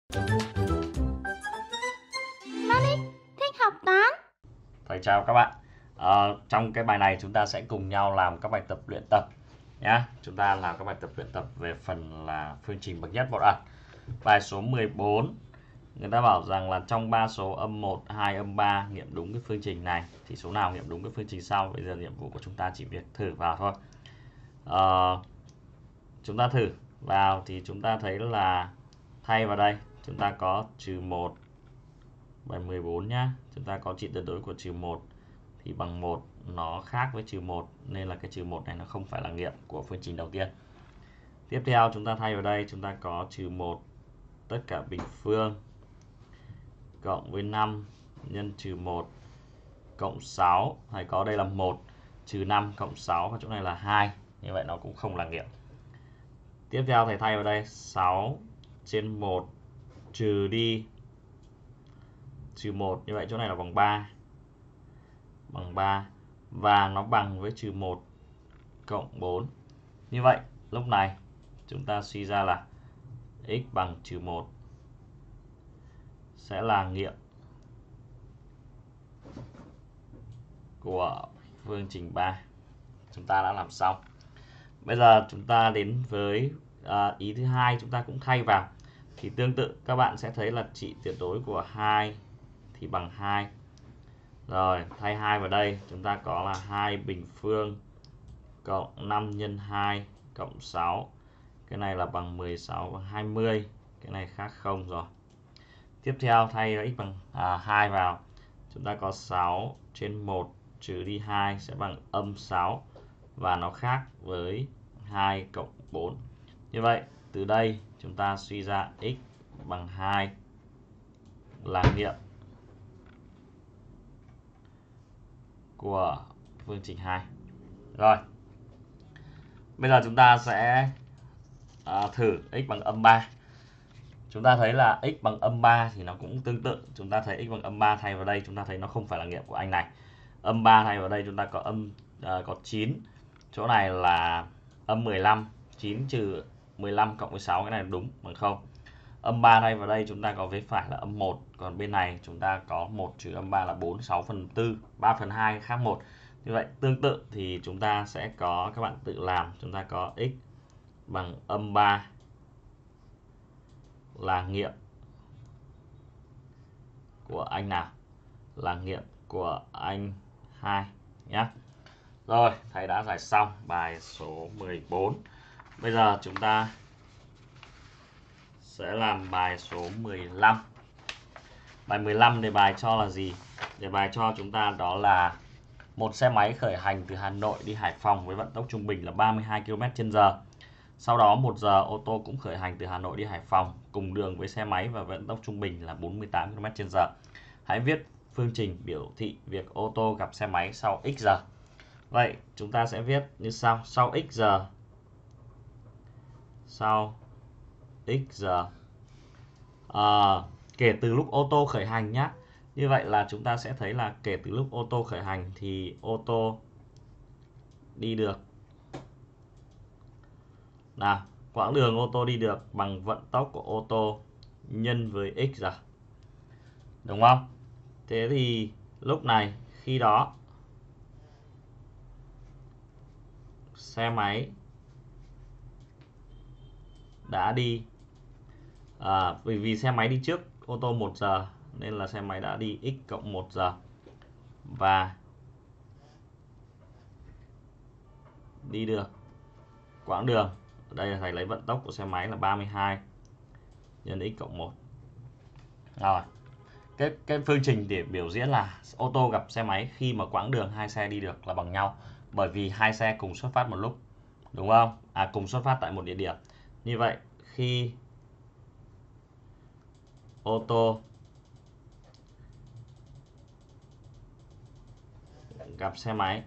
Manic thích học toán. Thầy chào các bạn. Trong cái bài này chúng ta sẽ cùng nhau làm các bài tập luyện tập nhé. Chúng ta làm các bài tập luyện tập về phần là phương trình bậc nhất một ẩn. Bài số 14, người ta bảo rằng là trong 3 số âm 1, 2, âm 3 nghiệm đúng cái phương trình này thì số nào nghiệm đúng cái phương trình sau. Bây giờ nhiệm vụ của chúng ta chỉ việc thử vào thôi. Chúng ta thử vào thì chúng ta thấy là thay vào đây chúng ta có trừ 1. Bài 14 nhá, chúng ta có trị tuyệt đối của trừ 1 thì bằng 1 nó khác với trừ 1 nên là cái trừ 1 này nó không phải là nghiệm của phương trình đầu tiên. Tiếp theo chúng ta thay vào đây chúng ta có trừ 1 tất cả bình phương cộng với 5 nhân trừ 1 cộng 6, thầy có đây là 1 trừ 5 cộng 6 và chỗ này là 2, như vậy nó cũng không là nghiệm. Tiếp theo thầy thay vào đây 6 trên 1 trừ đi trừ 1, như vậy chỗ này là bằng 3. Bằng 3 và nó bằng với trừ 1 cộng 4. Như vậy lúc này chúng ta suy ra là x bằng trừ 1 sẽ là nghiệm của phương trình 3. Chúng ta đã làm xong. Bây giờ chúng ta đến với ý thứ hai, chúng ta cũng thay vào. Thì tương tự các bạn sẽ thấy là trị tuyệt đối của 2 thì bằng 2. Rồi, thay 2 vào đây, chúng ta có là 2 bình phương cộng 5 nhân 2 cộng 6. Cái này là bằng 16 và 20. Cái này khác 0 rồi. Tiếp theo thay x bằng 2 vào, chúng ta có 6 trên 1 trừ đi 2 sẽ bằng âm 6 và nó khác với 2 cộng 4. Như vậy, từ đây chúng ta suy ra x bằng 2 là nghiệm của phương trình 2. Rồi. Bây giờ chúng ta sẽ thử x bằng âm 3. Chúng ta thấy là x bằng âm 3 thì nó cũng tương tự. Chúng ta thấy x bằng âm 3 thay vào đây chúng ta thấy nó không phải là nghiệm của anh này. Âm 3 thay vào đây chúng ta có có 9. Chỗ này là âm 15, 9 trừ 15 cộng với 6, cái này là đúng bằng 0. Âm 3 thay vào đây chúng ta có vế phải là âm 1, còn bên này chúng ta có 1 trừ âm 3 là 4, 6/4, 3/2 khác 1. Như vậy tương tự thì chúng ta sẽ có, các bạn tự làm, chúng ta có x bằng âm 3 là nghiệm của anh nào? Là nghiệm của anh 2 nhé. Rồi, thầy đã giải xong bài số 14. Bây giờ chúng ta sẽ làm bài số 15. Bài 15 đề bài cho là gì? Đề bài cho chúng ta đó là một xe máy khởi hành từ Hà Nội đi Hải Phòng với vận tốc trung bình là 32 km/h. Sau đó 1 giờ ô tô cũng khởi hành từ Hà Nội đi Hải Phòng cùng đường với xe máy và vận tốc trung bình là 48 km/h. Hãy viết phương trình biểu thị việc ô tô gặp xe máy sau x giờ. Vậy chúng ta sẽ viết như sau: sau x giờ, kể từ lúc ô tô khởi hành nhé. Như vậy là chúng ta sẽ thấy là kể từ lúc ô tô khởi hành thì ô tô đi được, nào, quãng đường ô tô đi được bằng vận tốc của ô tô nhân với x giờ. Đúng không? Thế thì lúc này khi đó xe máy đã đi, vì xe máy đi trước ô tô 1 giờ nên là xe máy đã đi x cộng 1 giờ và đi được quãng đường, ở đây là thầy lấy vận tốc của xe máy là 32 nhân x cộng 1. Rồi, cái phương trình để biểu diễn là ô tô gặp xe máy khi mà quãng đường hai xe đi được là bằng nhau, bởi vì hai xe cùng xuất phát một lúc, đúng không? Cùng xuất phát tại một địa điểm. Như vậy khi ô tô gặp xe máy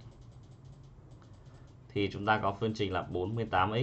thì chúng ta có phương trình là 48x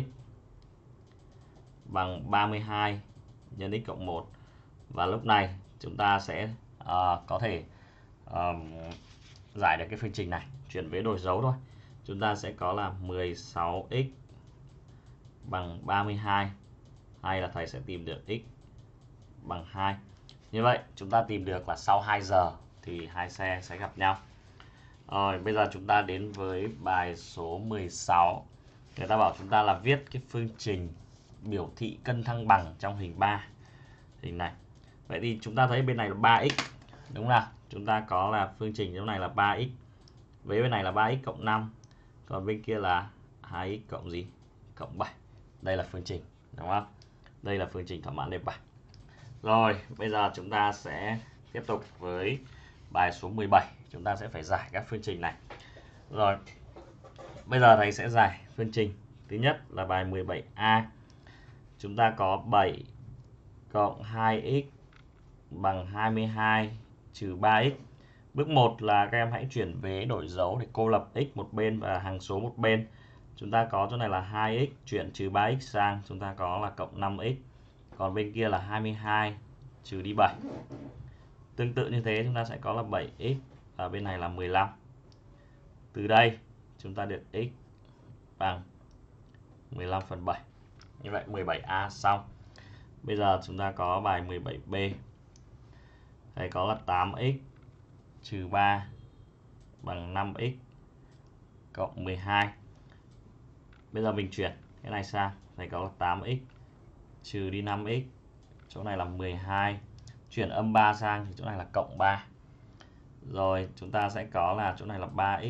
bằng 32 nhân x cộng 1. Và lúc này chúng ta sẽ có thể giải được cái phương trình này, chuyển vế đổi dấu thôi. Chúng ta sẽ có là 16x bằng 32, hay là thầy sẽ tìm được x bằng 2. Như vậy chúng ta tìm được là sau 2 giờ thì hai xe sẽ gặp nhau. Rồi, bây giờ chúng ta đến với bài số 16. Người ta bảo chúng ta là viết cái phương trình biểu thị cân thăng bằng trong hình 3. Hình này. Vậy thì chúng ta thấy bên này là 3x, đúng không nào? Chúng ta có là phương trình chỗ này là 3x. Với bên này là 3x cộng 5. Còn bên kia là 2x cộng gì? Cộng 7. Đây là phương trình, đúng không? Đây là phương trình thỏa mãn đề bài. Rồi, bây giờ chúng ta sẽ tiếp tục với bài số 17. Chúng ta sẽ phải giải các phương trình này. Rồi, bây giờ thầy sẽ giải phương trình. Thứ nhất là bài 17A. Chúng ta có 7 cộng 2x bằng 22 trừ 3x. Bước 1 là các em hãy chuyển vế đổi dấu để cô lập x một bên và hằng số một bên. Chúng ta có chỗ này là 2x, chuyển trừ 3x sang, chúng ta có là cộng 5x. Còn bên kia là 22 trừ đi 7. Tương tự như thế chúng ta sẽ có là 7x và bên này là 15. Từ đây chúng ta được x bằng 15 phần 7. Như vậy 17A xong. Bây giờ chúng ta có bài 17B. Thầy có là 8x trừ 3 bằng 5x cộng 12. Bây giờ mình chuyển cái này sang. Thầy có là 8x trừ đi 5x. Chỗ này là 12. Chuyển âm 3 sang thì chỗ này là cộng 3. Rồi chúng ta sẽ có là chỗ này là 3x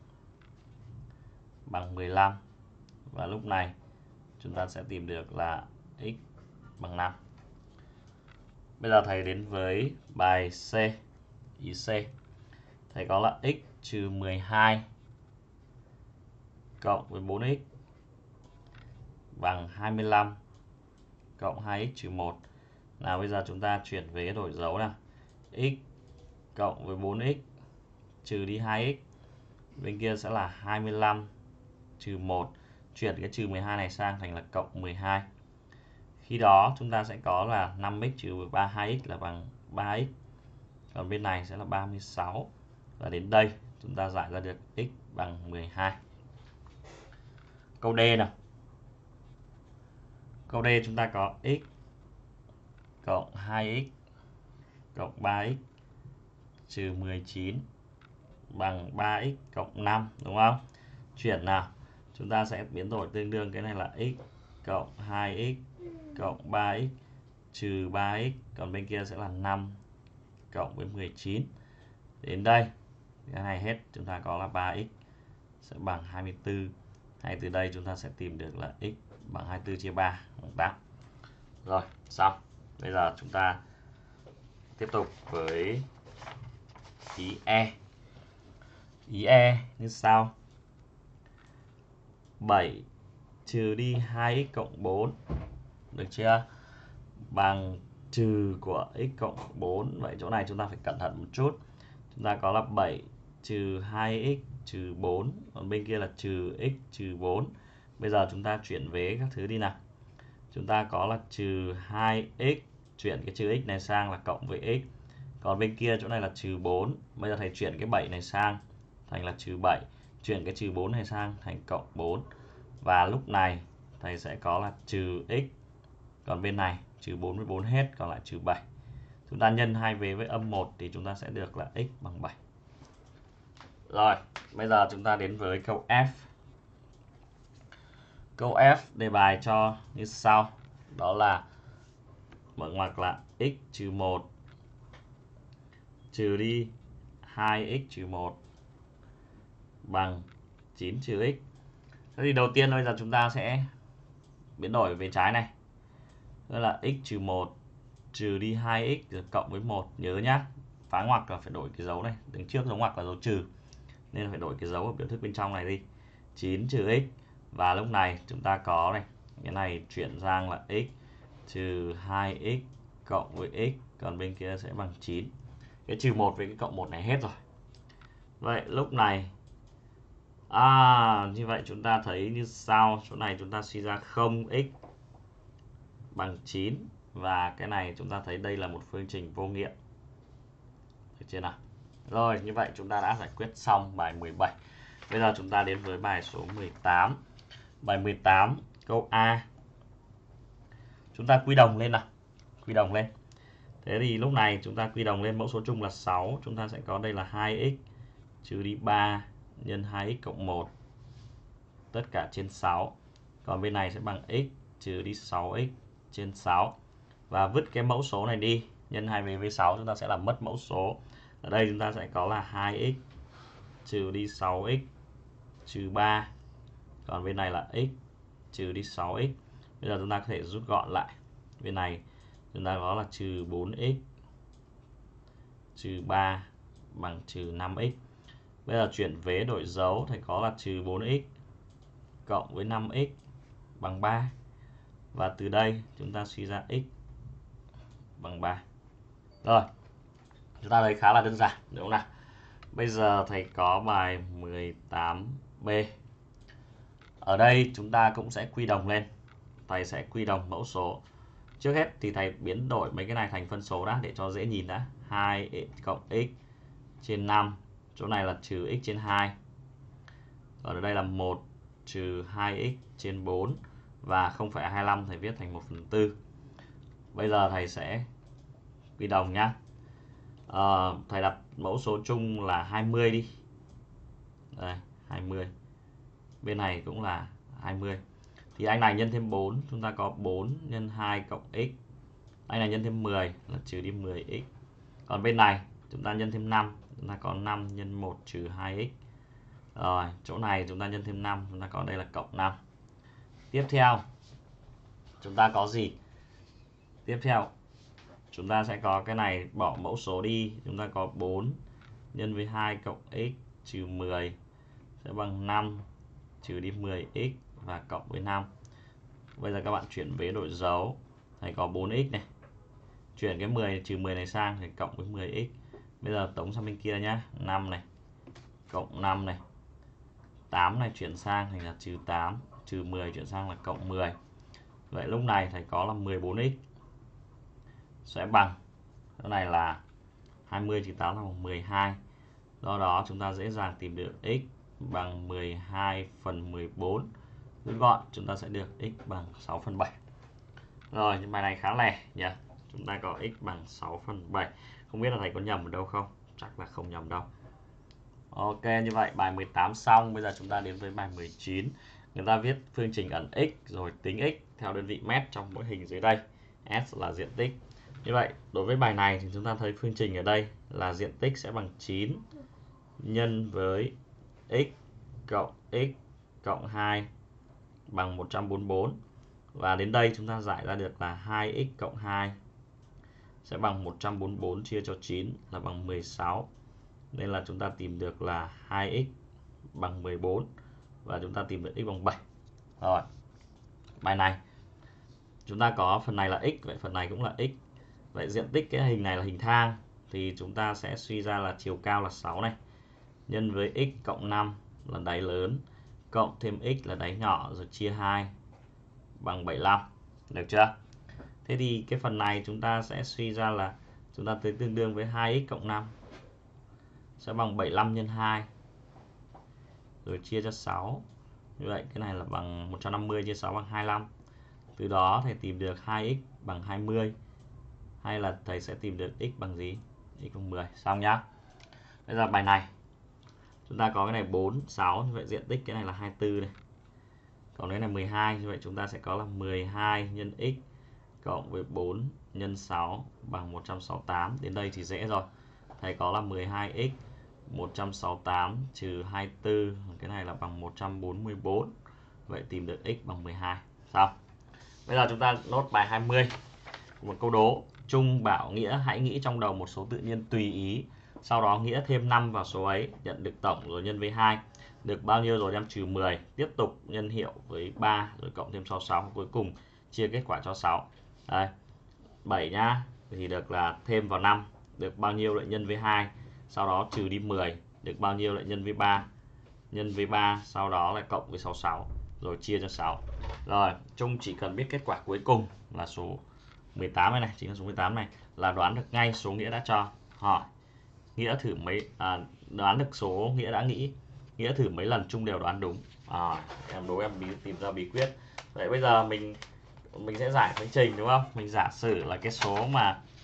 bằng 15. Và lúc này chúng ta sẽ tìm được là x bằng 5. Bây giờ thầy đến với bài C. Ý C. Thầy có là x trừ 12 cộng với 4x bằng 25 cộng 2x trừ 1. Nào bây giờ chúng ta chuyển vế đổi dấu nào. X cộng với 4x trừ đi 2x. Bên kia sẽ là 25 trừ 1. Chuyển cái trừ 12 này sang thành là cộng 12. Khi đó chúng ta sẽ có là 5x trừ 32x là bằng 3x. Còn bên này sẽ là 36. Và đến đây chúng ta giải ra được x bằng 12. Câu D nào. Câu D chúng ta có x cộng 2x cộng 3x trừ 19 bằng 3x cộng 5, đúng không? Chuyển nào. Chúng ta sẽ biến đổi tương đương cái này là x cộng 2x cộng 3x trừ 3x. Còn bên kia sẽ là 5 cộng với 19. Đến đây, cái này hết, chúng ta có là 3x sẽ bằng 24. Hay từ đây chúng ta sẽ tìm được là x bằng 24 chia 3 bằng 8. Rồi, xong. Bây giờ chúng ta tiếp tục với ý E. Ý E như sau. 7 trừ đi 2x cộng 4. Được chưa? Bằng trừ của x cộng 4. Vậy chỗ này chúng ta phải cẩn thận một chút. Chúng ta có là 7 trừ 2x trừ 4. Còn bên kia là trừ x trừ 4. Bây giờ chúng ta chuyển vế các thứ đi nào. Chúng ta có là trừ 2x. Chuyển cái trừ x này sang là cộng với x. Còn bên kia chỗ này là trừ 4. Bây giờ thầy chuyển cái 7 này sang thành là trừ 7. Chuyển cái trừ 4 này sang thành cộng 4. Và lúc này thầy sẽ có là trừ x. Còn bên này trừ 4 với 4 hết, còn lại trừ 7. Chúng ta nhân hai vế với âm 1 thì chúng ta sẽ được là x bằng 7. Rồi, bây giờ chúng ta đến với câu F. Câu F đề bài cho như sau. Đó là mở ngoặc là x trừ 1 trừ đi 2x trừ 1 bằng 9 trừ x. Thế thì đầu tiên bây giờ chúng ta sẽ biến đổi về trái này. Đó là x trừ 1 trừ đi 2x rồi cộng với 1. Nhớ nhá, phá ngoặc là phải đổi cái dấu này. Đằng trước dấu ngoặc là dấu trừ, nên phải đổi cái dấu ở biểu thức bên trong này đi. 9 trừ x. Và lúc này chúng ta có này, cái này chuyển sang là x trừ 2x cộng với x. Còn bên kia sẽ bằng 9. Cái trừ 1 với cái cộng 1 này hết rồi. Vậy lúc này như vậy chúng ta thấy như sau. Chỗ này chúng ta suy ra 0x bằng 9. Và cái này chúng ta thấy đây là một phương trình vô nghiệm. Được chưa nào? Rồi, như vậy chúng ta đã giải quyết xong bài 17. Bây giờ chúng ta đến với bài số 18. Bài 18, câu A. Chúng ta quy đồng lên nào. Quy đồng lên. Thế thì lúc này chúng ta quy đồng lên mẫu số chung là 6. Chúng ta sẽ có đây là 2x trừ đi 3 nhân 2x cộng 1. Tất cả trên 6. Còn bên này sẽ bằng x trừ đi 6x trên 6. Và vứt cái mẫu số này đi. Nhân 2 với 6 chúng ta sẽ làm mất mẫu số. Ở đây chúng ta sẽ có là 2x trừ đi 6x trừ 3. Còn bên này là x trừ đi 6x. Bây giờ chúng ta có thể rút gọn lại. Bên này chúng ta có là trừ 4x trừ 3 bằng trừ 5x. Bây giờ chuyển vế đổi dấu thì có là trừ 4x cộng với 5x bằng 3. Và từ đây chúng ta suy ra x bằng 3. Rồi, chúng ta thấy khá là đơn giản, đúng không nào? Bây giờ thầy có bài 18B. Ở đây chúng ta cũng sẽ quy đồng lên. Thầy sẽ quy đồng mẫu số. Trước hết thì thầy biến đổi mấy cái này thành phân số đã để cho dễ nhìn đã. 2 cộng x trên 5. Chỗ này là trừ x trên 2. Còn ở đây là 1 trừ 2x trên 4. Và 0,25 thầy viết thành 1/4. Bây giờ thầy sẽ quy đồng nhá. Thầy đặt mẫu số chung là 20 đi. Đây, 20. Bên này cũng là 20. Thì anh này nhân thêm 4, chúng ta có 4 nhân 2 cộng x. Anh này nhân thêm 10 là trừ đi 10x. Còn bên này chúng ta nhân thêm 5, chúng ta có 5 nhân 1 trừ 2x. Rồi, chỗ này chúng ta nhân thêm 5, chúng ta có đây là cộng 5. Tiếp theo chúng ta có gì? Tiếp theo chúng ta sẽ có cái này bỏ mẫu số đi. Chúng ta có 4 nhân với 2 cộng x trừ 10 sẽ bằng 5 trừ đi 10x và cộng với 5. Bây giờ các bạn chuyển vế đổi dấu. Thầy có 4x này. Chuyển cái 10 trừ 10 này sang thì cộng với 10x. Bây giờ tống sang bên kia nhá. 5 này cộng 5 này. 8 này chuyển sang thành là trừ 8. Trừ 10 chuyển sang là cộng 10. Vậy lúc này thầy có là 14x sẽ bằng, cái này là 20 trừ 8 là bằng 12. Do đó chúng ta dễ dàng tìm được x bằng 12/14. Rút gọn chúng ta sẽ được x bằng 6/7. Rồi, nhưng bài này khá lẻ nhỉ. Chúng ta có x bằng 6/7. Không biết là thầy có nhầm ở đâu không? Chắc là không nhầm đâu. Ok, như vậy bài 18 xong. Bây giờ chúng ta đến với bài 19. Người ta viết phương trình ẩn x rồi tính x theo đơn vị mét trong mỗi hình dưới đây. S là diện tích. Như vậy, đối với bài này thì chúng ta thấy phương trình ở đây là diện tích sẽ bằng 9 nhân với x cộng 2 bằng 144. Và đến đây chúng ta giải ra được là 2x cộng 2 sẽ bằng 144 chia cho 9 là bằng 16. Nên là chúng ta tìm được là 2x bằng 14 và chúng ta tìm được x bằng 7. Rồi, bài này chúng ta có phần này là x, vậy phần này cũng là x. Vậy diện tích cái hình này là hình thang thì chúng ta sẽ suy ra là chiều cao là 6 này, nhân với x cộng 5 là đáy lớn, cộng thêm x là đáy nhỏ rồi chia 2 bằng 75. Được chưa? Thế thì cái phần này chúng ta sẽ suy ra là chúng ta tới tương đương với 2x cộng 5 sẽ bằng 75 nhân 2 rồi chia cho 6. Như vậy cái này là bằng 150 chia 6 bằng 25. Từ đó thầy tìm được 2x bằng 20. Hay là thầy sẽ tìm được x bằng gì? X bằng 10. Xong nhá. Bây giờ bài này chúng ta có cái này 4, 6. Như vậy diện tích cái này là 24 này. Còn cái này 12. Như vậy chúng ta sẽ có là 12 nhân x cộng với 4 nhân 6 bằng 168. Đến đây thì dễ rồi. Thầy có là 12x 168 trừ 24. Cái này là bằng 144. Vậy tìm được x bằng 12. Xong. Bây giờ chúng ta nốt bài 20. Một câu đố. Trung bảo Nghĩa hãy nghĩ trong đầu một số tự nhiên tùy ý. Sau đó Nghĩa thêm 5 vào số ấy. Nhận được tổng rồi nhân với 2. Được bao nhiêu rồi đem trừ 10. Tiếp tục nhân hiệu với 3 rồi cộng thêm cho 6. Cuối cùng chia kết quả cho 6. Đây. 7 nhá. Thì được là thêm vào 5. Được bao nhiêu lại nhân với 2. Sau đó trừ đi 10. Được bao nhiêu lại nhân với 3. Nhân với 3. Sau đó lại cộng với 66. Rồi chia cho 6. Rồi, Trung chỉ cần biết kết quả cuối cùng là số 18 này, chính là số 18 này là đoán được ngay số Nghĩa đã cho. Hỏi Nghĩa thử đoán được số Nghĩa đã nghĩ. Nghĩa thử mấy lần Trung đều đoán đúng. Em đố em tìm ra bí quyết. Vậy bây giờ mình sẽ giải phương trình đúng không? Mình giả sử là cái số mà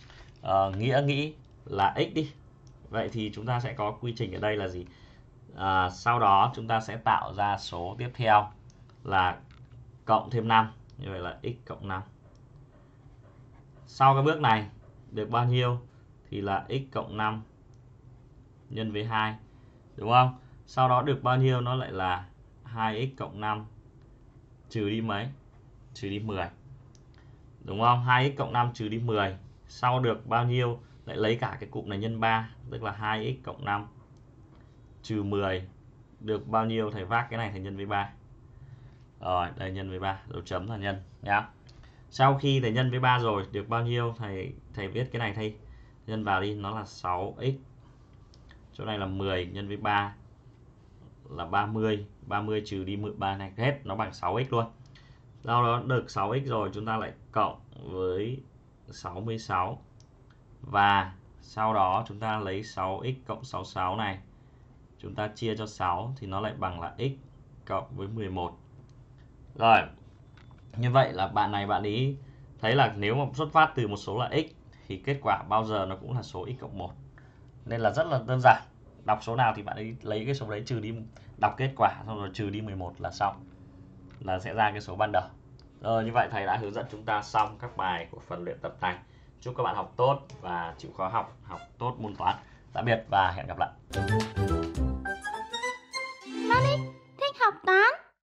nghĩa nghĩ là x đi. Vậy thì chúng ta sẽ có quy trình ở đây là gì? Sau đó chúng ta sẽ tạo ra số tiếp theo là cộng thêm 5. Như vậy là x cộng 5. Sau cái bước này được bao nhiêu thì là x cộng 5 nhân với 2. Đúng không? Sau đó được bao nhiêu nó lại là 2x cộng 5 trừ đi mấy? Trừ đi 10. Đúng không? 2x cộng 5 trừ đi 10. Sau được bao nhiêu? Lại lấy cả cái cụm này nhân 3, tức là 2x cộng 5 trừ 10. Được bao nhiêu? Thầy vác cái này thành nhân với 3. Rồi, đây nhân với 3, dấu chấm là nhân nhá. Sau khi thầy nhân với 3 rồi, được bao nhiêu? Thầy viết cái này thay. Nhân vào đi, nó là 6x. Chỗ này là 10 nhân với 3 là 30. 30 trừ đi 13 này hết, nó bằng 6x luôn. Sau đó được 6x rồi, chúng ta lại cộng với 66. Và sau đó chúng ta lấy 6x cộng 66 này, chúng ta chia cho 6 thì nó lại bằng là x cộng với 11. Rồi, như vậy là bạn này bạn ý thấy là nếu mà xuất phát từ một số là x thì kết quả bao giờ nó cũng là số x cộng 1. Nên là rất là đơn giản. Đọc số nào thì bạn ấy lấy cái số đấy trừ đi, đọc kết quả xong rồi trừ đi 11 là xong. Là sẽ ra cái số ban đầu. Rồi, như vậy thầy đã hướng dẫn chúng ta xong các bài của phần luyện tập này. Chúc các bạn học tốt và chịu khó học tốt môn toán. Tạm biệt và hẹn gặp lại.